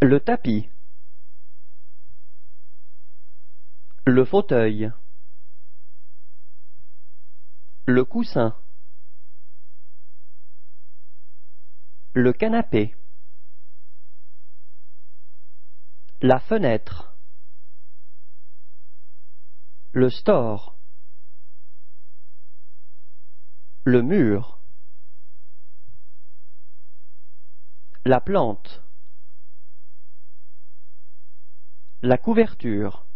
Le tapis. Le fauteuil. Le coussin. Le canapé. La fenêtre. Le store. Le mur. La plante. La couverture.